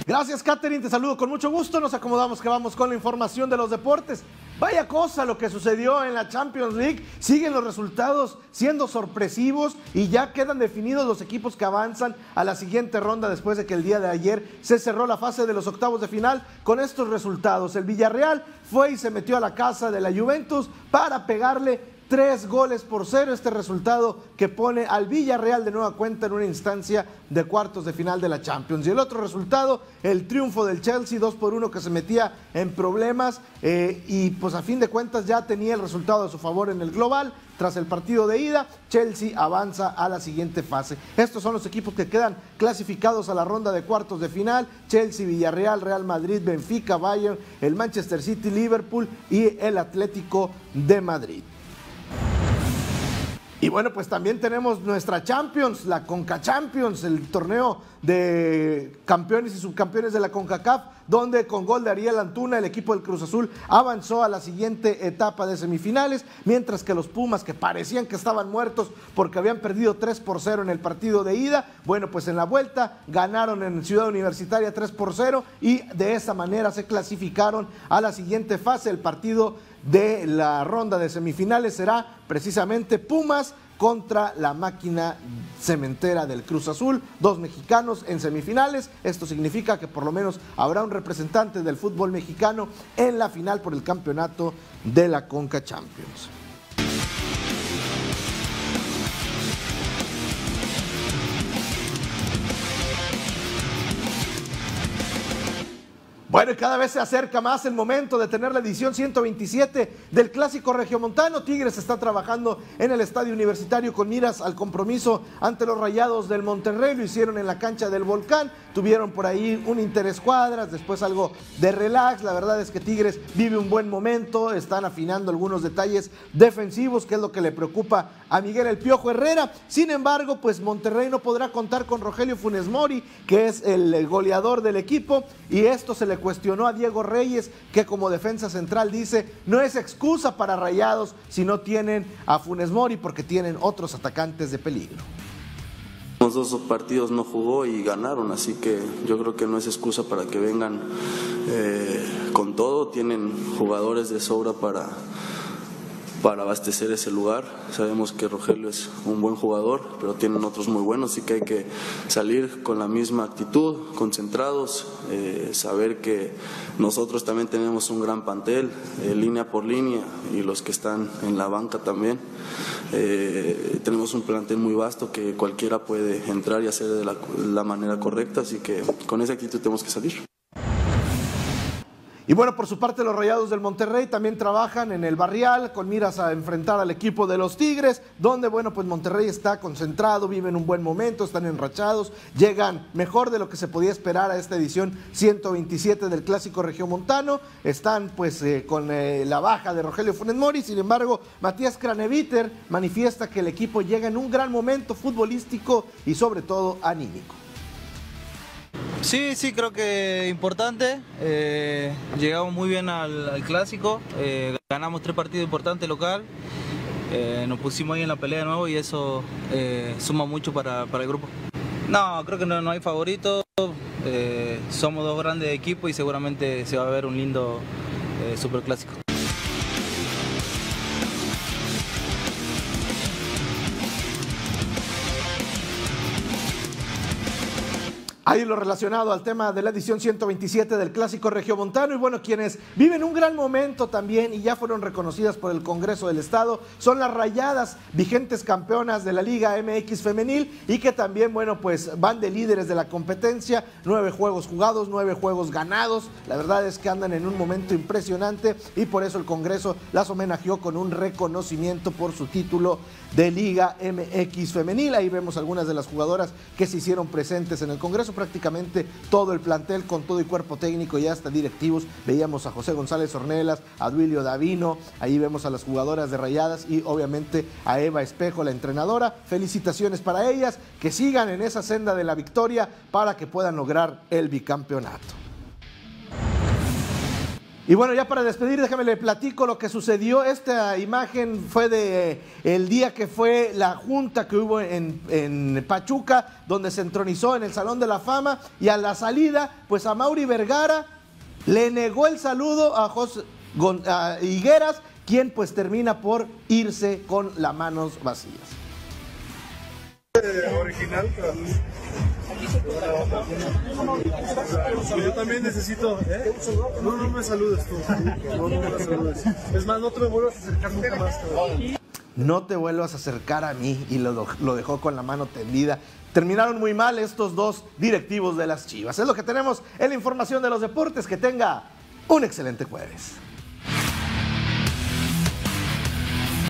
Gracias, Catherine, te saludo con mucho gusto. Nos acomodamos que vamos con la información de los deportes. Vaya cosa lo que sucedió en la Champions League. Siguen los resultados siendo sorpresivos y ya quedan definidos los equipos que avanzan a la siguiente ronda después de que el día de ayer se cerró la fase de los octavos de final con estos resultados. El Villarreal fue y se metió a la casa de la Juventus para pegarle 3-0. Este resultado que pone al Villarreal de nueva cuenta en una instancia de cuartos de final de la Champions. Y el otro resultado, el triunfo del Chelsea 2-1, que se metía en problemas y pues a fin de cuentas ya tenía el resultado a su favor en el global. Tras el partido de ida, Chelsea avanza a la siguiente fase. Estos son los equipos que quedan clasificados a la ronda de cuartos de final: Chelsea, Villarreal, Real Madrid, Benfica, Bayern, el Manchester City, Liverpool y el Atlético de Madrid. Y bueno, pues también tenemos nuestra Champions, la Conca Champions, el torneo de campeones y subcampeones de la CONCACAF, donde con gol de Ariel Antuna el equipo del Cruz Azul avanzó a la siguiente etapa de semifinales, mientras que los Pumas, que parecían que estaban muertos porque habían perdido 3-0 en el partido de ida, bueno, pues en la vuelta ganaron en Ciudad Universitaria 3-0 y de esa manera se clasificaron a la siguiente fase. El partido de la ronda de semifinales será precisamente Pumas contra la máquina cementera del Cruz Azul, dos mexicanos en semifinales. Esto significa que por lo menos habrá un representante del fútbol mexicano en la final por el campeonato de la Conca Champions. Bueno, y cada vez se acerca más el momento de tener la edición 127 del Clásico Regiomontano. Tigres está trabajando en el Estadio Universitario con miras al compromiso ante los Rayados del Monterrey. Lo hicieron en la cancha del Volcán, tuvieron por ahí un interescuadras, después algo de relax. La verdad es que Tigres vive un buen momento, están afinando algunos detalles defensivos, que es lo que le preocupa a Miguel El Piojo Herrera. Sin embargo, pues Monterrey no podrá contar con Rogelio Funes Mori, que es el goleador del equipo, y esto se le cuestionó a Diego Reyes, que como defensa central dice no es excusa para Rayados si no tienen a Funes Mori, porque tienen otros atacantes de peligro. Los dos partidos no jugó y ganaron, así que yo creo que no es excusa para que vengan con todo. Tienen jugadores de sobra para abastecer ese lugar. Sabemos que Rogelio es un buen jugador, pero tienen otros muy buenos, así que hay que salir con la misma actitud, concentrados, saber que nosotros también tenemos un gran plantel, línea por línea, y los que están en la banca también. Tenemos un plantel muy vasto que cualquiera puede entrar y hacer de la manera correcta, así que con esa actitud tenemos que salir. Y bueno, por su parte los Rayados del Monterrey también trabajan en el Barrial con miras a enfrentar al equipo de los Tigres, donde bueno, pues Monterrey está concentrado, viven un buen momento, están enrachados, llegan mejor de lo que se podía esperar a esta edición 127 del Clásico Regiomontano. Están pues con la baja de Rogelio Funes Mori. Sin embargo, Matías Craneviter manifiesta que el equipo llega en un gran momento futbolístico y sobre todo anímico. Sí, creo que importante. Llegamos muy bien al clásico, ganamos 3 partidos importantes local, nos pusimos ahí en la pelea de nuevo y eso suma mucho para el grupo. No, creo que no hay favoritos, somos dos grandes equipos y seguramente se va a ver un lindo superclásico. Ahí lo relacionado al tema de la edición 127 del Clásico Regiomontano. Y bueno, quienes viven un gran momento también y ya fueron reconocidas por el Congreso del Estado son las Rayadas, vigentes campeonas de la Liga MX Femenil, y que también, bueno, pues van de líderes de la competencia. 9 juegos jugados, 9 juegos ganados. La verdad es que andan en un momento impresionante y por eso el Congreso las homenajeó con un reconocimiento por su título de Liga MX Femenil. Ahí vemos algunas de las jugadoras que se hicieron presentes en el Congreso. Prácticamente todo el plantel con todo y cuerpo técnico y hasta directivos. Veíamos a José González Ornelas, a Duilio Davino, ahí vemos a las jugadoras de Rayadas y obviamente a Eva Espejo, la entrenadora. Felicitaciones para ellas, que sigan en esa senda de la victoria para que puedan lograr el bicampeonato. Y bueno, ya para despedir, déjame le platico lo que sucedió. Esta imagen fue de el día que fue la junta que hubo en Pachuca, donde se entronizó en el Salón de la Fama, y a la salida, pues a Mauri Vergara le negó el saludo a Higueras, quien pues termina por irse con las manos vacías. Original, pero... Yo también necesito, No me saludes tú. No me saludes. Es más, no te me vuelvas a acercar nunca más. No te vuelvas a acercar a mí, y lo dejó con la mano tendida. Terminaron muy mal estos dos directivos de las Chivas. Es lo que tenemos en la información de los deportes. Que tenga un excelente jueves.